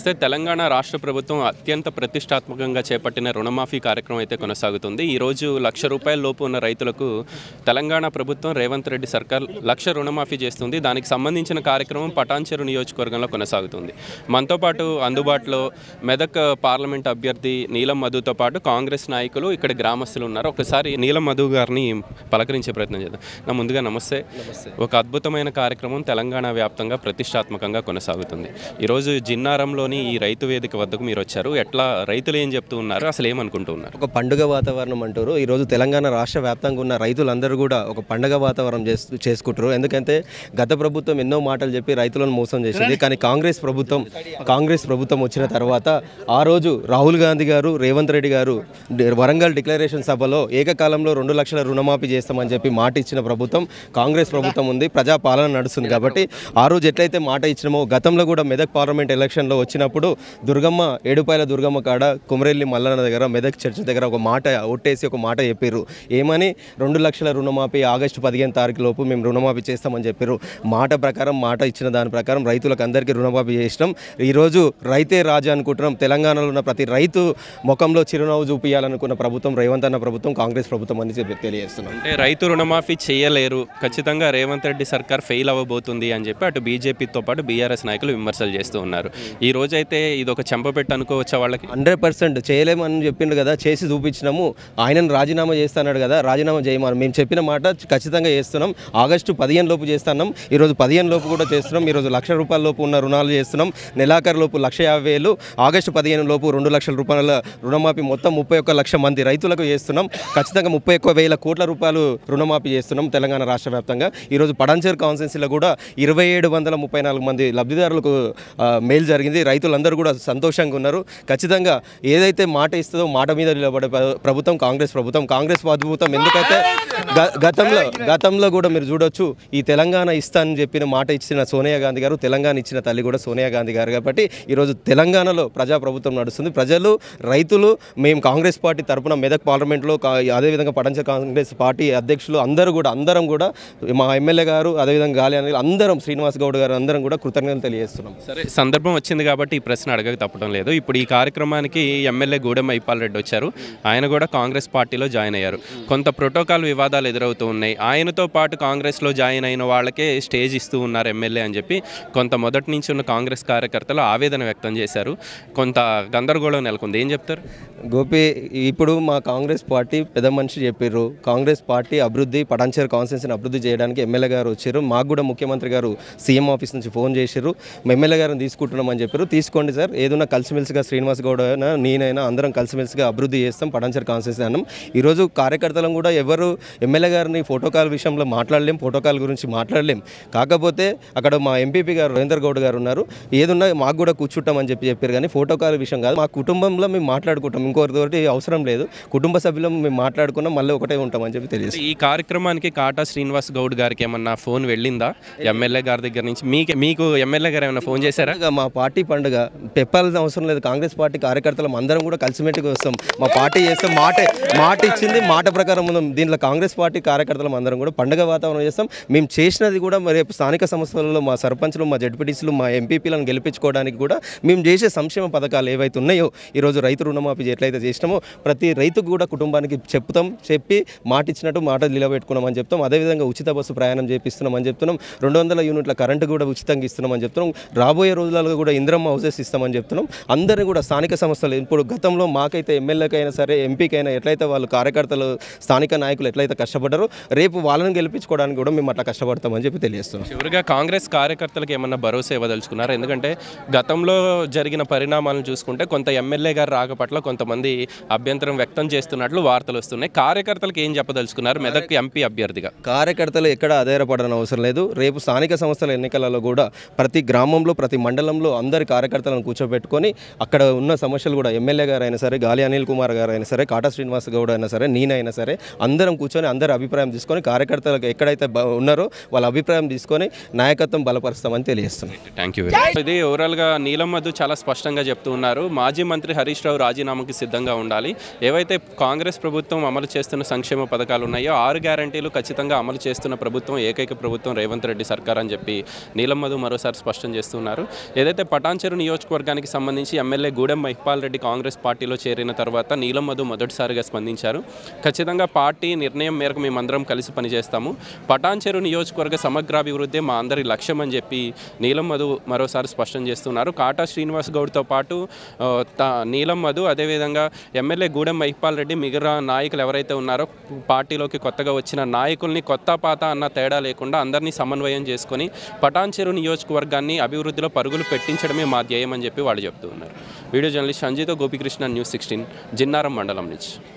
నమస్తే. తెలంగాణ రాష్ట్ర ప్రభుత్వం అత్యంత ప్రతిష్టాత్మకంగా చేపట్టిన రుణమాఫీ కార్యక్రమం అయితే కొనసాగుతుంది. ఈరోజు ₹1,00,000 లోపు ఉన్న రైతులకు తెలంగాణ ప్రభుత్వం రేవంత్ రెడ్డి సర్కార్ 1,00,000 రుణమాఫీ చేస్తుంది. దానికి సంబంధించిన కార్యక్రమం పటాన్చెరు నియోజకవర్గంలో కొనసాగుతుంది. మనతో పాటు అందుబాటులో మెదక్ పార్లమెంట్ అభ్యర్థి నీలం మధుతో పాటు కాంగ్రెస్ నాయకులు, ఇక్కడ గ్రామస్తులు ఉన్నారు. ఒకసారి నీలం మధు గారిని పలకరించే ప్రయత్నం చేద్దాం. ముందుగా నమస్తే. ఒక అద్భుతమైన కార్యక్రమం తెలంగాణ వ్యాప్తంగా ప్రతిష్టాత్మకంగా కొనసాగుతుంది. ఈరోజు జిన్నారంలోని ఈ రైతు వేదిక వద్దకు మీరు వచ్చారు. ఎట్లా రైతులు ఏం చెప్తూ ఉన్నారు, అసలు ఏమనుకుంటూ ఉన్నారు? ఒక పండుగ వాతావరణం అంటారు. ఈరోజు తెలంగాణ రాష్ట్ర వ్యాప్తంగా ఉన్న రైతులందరూ కూడా ఒక పండుగ వాతావరణం చేసుకుంటారు. ఎందుకంటే గత ప్రభుత్వం ఎన్నో మాటలు చెప్పి రైతులను మోసం చేసింది. కానీ కాంగ్రెస్ ప్రభుత్వం వచ్చిన తర్వాత ఆ రోజు రాహుల్ గాంధీ గారు, రేవంత్ రెడ్డి గారు వరంగల్ డిక్లరేషన్ సభలో ఏకకాలంలో 2,00,000 రుణమాఫీ చేస్తామని చెప్పి మాట ఇచ్చిన ప్రభుత్వం కాంగ్రెస్ ప్రభుత్వం ఉంది. ప్రజాపాలన నడుస్తుంది. కాబట్టి ఆ రోజు ఎట్లయితే మాట ఇచ్చినామో గతంలో కూడా మెదక్ పార్లమెంట్ ఎలక్షన్లో వచ్చినప్పుడు దుర్గమ్మ ఏడుపాయల దుర్గమ్మ కాడ కుమరెల్లి మల్లన్న దగ్గర మెదక్ చర్చ్ దగ్గర ఒక మాట ఒట్టేసి ఒక మాట చెప్పారు. ఏమని 2,00,000 రుణమాఫీ ఆగస్టు 15 తారీఖు లోపు మేము రుణమాఫీ చేస్తామని చెప్పారు. మాట ప్రకారం మాట ఇచ్చిన దాని ప్రకారం రైతులకు అందరికీ రుణమాఫీ చేసినాం. ఈరోజు రైతే రాజా అనుకుంటున్నాం. తెలంగాణలో ఉన్న ప్రతి రైతు ముఖంలో చిరునవ్వు చూపించాలనుకున్న ప్రభుత్వం రేవంత్ అన్న ప్రభుత్వం, కాంగ్రెస్ ప్రభుత్వం అని చెప్పి తెలియజేస్తున్నాం. అంటే రైతు రుణమాఫీ చేయలేరు, ఖచ్చితంగా రేవంత్ రెడ్డి సర్కార్ ఫెయిల్ అవ్వబోతుంది అని చెప్పి అటు బీజేపీతో పాటు బీఆర్ఎస్ నాయకులు విమర్శలు చేస్తూ ఉన్నారు. ఈ రోజు అయితే ఇది ఒక చెంపపెట్టు అనుకోవచ్చా వాళ్ళకి? 100% చేయలేమని చెప్పిండు కదా, చేసి చూపించినాము. ఆయనను రాజీనామా చేస్తున్నాడు కదా, రాజీనామా చేయమని మేము చెప్పిన మాట ఖచ్చితంగా చేస్తున్నాం. ఆగస్టు 15 లోపు చేస్తున్నాం. ఈరోజు 15 లోపు కూడా చేస్తున్నాం. ఈరోజు ₹1,00,000 లోపు ఉన్న రుణాలు చేస్తున్నాం. నెలాఖరు లోపు 1,50,000, ఆగస్టు 15 లోపు ₹2,00,000 రుణమాఫీ మొత్తం 31,00,000 మంది రైతులకు చేస్తున్నాం. ఖచ్చితంగా 31,000 కోట్ల రూపాయలు రుణమాఫీ చేస్తున్నాం తెలంగాణ రాష్ట్ర వ్యాప్తంగా. ఈరోజు పటాన్చెరు కాన్స్టిట్యున్సీలో కూడా 2,734 మంది లబ్ధిదారులకు మేలు జరిగింది. రైతులందరూ కూడా సంతోషంగా ఉన్నారు. ఖచ్చితంగా ఏదైతే మాట ఇస్తుందో మాట మీద నిలబడే ప్రభుత్వం కాంగ్రెస్ ప్రభుత్వం. కాంగ్రెస్ అద్భుతం. ఎందుకంటే గతంలో కూడా మీరు చూడొచ్చు, ఈ తెలంగాణ ఇస్తానని చెప్పిన మాట ఇచ్చిన సోనియా గాంధీ గారు, తెలంగాణ ఇచ్చిన తల్లి కూడా సోనియా గాంధీ గారు. కాబట్టి ఈరోజు తెలంగాణలో ప్రజాప్రభుత్వం నడుస్తుంది. ప్రజలు, రైతులు, మేము కాంగ్రెస్ పార్టీ తరఫున మెదక్ పార్లమెంట్లో, అదేవిధంగా పటాన్చెరు కాంగ్రెస్ పార్టీ అధ్యక్షులు అందరం కూడా మా ఎమ్మెల్యే గారు, అదేవిధంగా గాలి అనిల్ అందరం, శ్రీనివాస్ గౌడ్ గారు అందరం కూడా కృతజ్ఞతలు తెలియజేస్తున్నాం. సరే, సందర్భం వచ్చింది కాబట్టి ఈ ప్రశ్న అడగక తప్పడం లేదు. ఇప్పుడు ఈ కార్యక్రమానికి ఎమ్మెల్యే గూడెం మైపాల్ రెడ్డి వచ్చారు. ఆయన కూడా కాంగ్రెస్ పార్టీలో జాయిన్ అయ్యారు. కొంత ప్రోటోకాల్ వివాదాలు ఎదురవుతూ ఉన్నాయి. ఆయనతో పాటు కాంగ్రెస్లో జాయిన్ అయిన వాళ్ళకే స్టేజ్ ఇస్తూ ఉన్నారు ఎమ్మెల్యే అని చెప్పి కొంత మొదటి నుంచి ఉన్న కాంగ్రెస్ కార్యకర్తలు ఆవేదన వ్యక్తం చేశారు. కొంత గందరగోళం నెలకొంది. ఏం చెప్తారు? గోపి, ఇప్పుడు మా కాంగ్రెస్ పార్టీ పెద్ద మనిషి చెప్పారు, కాంగ్రెస్ పార్టీ అభివృద్ధి, పటాన్చెరు కాన్స్టిట్యున్సీని అభివృద్ధి చేయడానికి ఎమ్మెల్యే గారు వచ్చారు. మాకు కూడా ముఖ్యమంత్రి గారు సీఎం ఆఫీస్ నుంచి ఫోన్ చేశారు. ఎమ్మెల్యే గారిని తీసుకుంటున్నామని చెప్పారు. తీసుకోండి సార్, ఏదైనా కలిసిమెలిసిగా శ్రీనివాస్ గౌడ్ అయినా నేనైనా అందరం కలిసిమెలిసిగా అభివృద్ధి చేస్తాం పటాన్చెరు కాన్స్టిట్యున్సీ అన్నాం. ఈరోజు కార్యకర్తలను కూడా ఎవరు ఎమ్మెల్యే గారిని ఫోటోకాల్ విషయంలో మాట్లాడలేం, ఫోటోకాల్ గురించి మాట్లాడలేం. కాకపోతే అక్కడ మా ఎంపీపీ గారు రవీందర్ గౌడ్ గారు ఉన్నారు. ఏదున్నా మాకు కూడా కూర్చుంటామని చెప్పారు. కానీ ఫోటోకాల్ విషయం కాదు, మా కుటుంబంలో మేము మాట్లాడుకుంటాం. ఇంకొకరితోటి అవసరం లేదు. కుటుంబ సభ్యులం మేము మాట్లాడుకున్నాం, మళ్ళీ ఒకటే ఉంటామని చెప్పి తెలియదు. ఈ కార్యక్రమానికి కాటా శ్రీనివాస్ గౌడ్ గారికి ఏమన్నా ఫోన్ వెళ్ళిందా ఎమ్మెల్యే గారి దగ్గర నుంచి? మీకు ఎమ్మెల్యే గారు ఏమైనా ఫోన్ చేశారా? మా పార్టీ పండుగ చెప్పాల్సిన అవసరం లేదు. కాంగ్రెస్ పార్టీ కార్యకర్తలు అందరం కూడా కలిసిమెట్టుగా వస్తాం. మా పార్టీ చేస్తాం. మాట ఇచ్చింది, మాట ప్రకారం ఉందాం. దీంట్లో కాంగ్రెస్ పార్టీ కార్యకర్తలు అందరం కూడా పండుగ వాతావరణం చేస్తాం. మేము చేసినది కూడా మరి స్థానిక సంస్థలలో మా సర్పంచ్లు, మా జడ్పీటీసీలు, మా ఎంపీపీలను గెలిపించుకోవడానికి కూడా మేము చేసే సంక్షేమ పథకాలు ఏవైతే ఉన్నాయో, ఈరోజు రైతు రుణమాఫీ ఎట్లయితే చేసినామో ప్రతి రైతుకు కూడా కుటుంబానికి చెప్పి మాట ఇచ్చినట్టు మాట నిలబెట్టుకున్నామని చెప్తాం. అదేవిధంగా ఉచిత బస్సు ప్రయాణం చేపిస్తున్నామని చెప్తున్నాం. 200 యూనిట్ల కరెంటు కూడా ఉచితంగా ఇస్తున్నామని చెప్తున్నాం. రాబోయే రోజులలో కూడా ఇంద్రమ్మ హౌసెస్ ఇస్తామని చెప్తున్నాం. అందరినీ కూడా స్థానిక సంస్థలు, ఇప్పుడు గతంలో మాకైతే ఎమ్మెల్యేకైనా సరే, ఎంపీకైనా ఎట్లయితే వాళ్ళు కార్యకర్తలు, స్థానిక నాయకులు ఎట్లయితే కష్టపడ్డారో రేపు వాళ్ళని గెలిపించుకోవడానికి కూడా మేము అట్లా కష్టపడతామని చెప్పి తెలియజేస్తున్నాం. చివరిగా కాంగ్రెస్ కార్యకర్తలకు ఏమన్నా భరోసా ఇవ్వదలుచుకున్నారు? ఎందుకంటే గతంలో జరిగిన పరిణామాలను చూసుకుంటే కొంత ఎమ్మెల్యే గారు రాక పట్ల కొంతమంది అభ్యంతరం వ్యక్తం చేస్తున్నట్లు వార్తలు వస్తున్నాయి. కార్యకర్తలకు ఏం చెప్పదలుచుకున్నారు మెదక్ ఎంపీ అభ్యర్థిగా? కార్యకర్తలు ఎక్కడ ఆధారపడని అవసరం లేదు. రేపు స్థానిక సంస్థల ఎన్నికలలో కూడా ప్రతి గ్రామంలో, ప్రతి మండలంలో అందరి కార్యకర్తలను కూర్చోబెట్టుకొని అక్కడ ఉన్న సమస్యలు కూడా ఎమ్మెల్యే గారు అయినా సరే, గాలి అనిల్ కుమార్ గారు అయినా సరే, కాటా శ్రీనివాస్ గౌడ్ అయినా సరే, నేనైనా సరే, అందరం కూర్చొని అందరి అభిప్రాయం తీసుకొని కార్యకర్తలకు ఎక్కడైతే ఉన్నారో వాళ్ళ అభిప్రాయం తీసుకొని నాయకత్వం బలపరుస్తామని తెలియజేస్తున్నాం. Thank you. ఇది ఓవరాల్గా నీలం మధు చాలా స్పష్టంగా చెప్తూ ఉన్నారు. మాజీ మంత్రి హరీష్ రావు రాజీనామాకి సిద్ధంగా ఉండాలి. ఏవైతే కాంగ్రెస్ ప్రభుత్వం అమలు చేస్తున్న సంక్షేమ పథకాలు ఉన్నాయో 6 గ్యారంటీలు ఖచ్చితంగా అమలు చేస్తున్న ప్రభుత్వం ఏకైక ప్రభుత్వం రేవంత్ రెడ్డి సర్కార్ అని చెప్పి నీలం మధు మరోసారి స్పష్టం చేస్తున్నారు. ఏదైతే పటాన్చెరు నియోజకవర్గానికి సంబంధించి ఎమ్మెల్యే గూడెం మహిపాల్ రెడ్డి కాంగ్రెస్ పార్టీలో చేరిన తర్వాత నీలం మధు మొదటిసారిగా స్పందించారు. ఖచ్చితంగా పార్టీ నిర్ణయం మేరకు మేమందరం కలిసి పనిచేస్తాము, పటాన్చెరు నియోజకవర్గ సమగ్రాభివృద్ధి మా అందరి లక్ష్యం అని చెప్పి నీలం మధు మరోసారి స్పష్టం చేస్తున్నారు. కాటా శ్రీనివాస్ గౌడ్తో పాటు నీలం మధు, అదేవిధంగా ఎమ్మెల్యే గూడెం మహిపాల్ రెడ్డి, మిగతా నాయకులు ఎవరైతే ఉన్నారో పార్టీలోకి కొత్తగా వచ్చిన నాయకుల్ని కొత్త పాత అన్న తేడా లేకుండా అందరినీ సమన్వయం చేసుకొని పటాన్చెరు నియోజకవర్గాన్ని అభివృద్ధిలో పరుగులు పెట్టించడమే మా ధ్యేయం అని చెప్పి వాళ్ళు చెప్తూ ఉన్నారు. వీడియో జర్నలిస్ట్ సంజయ్తో గోపికృష్ణ, న్యూస్ 16, జిన్నారం మండలం నుంచి.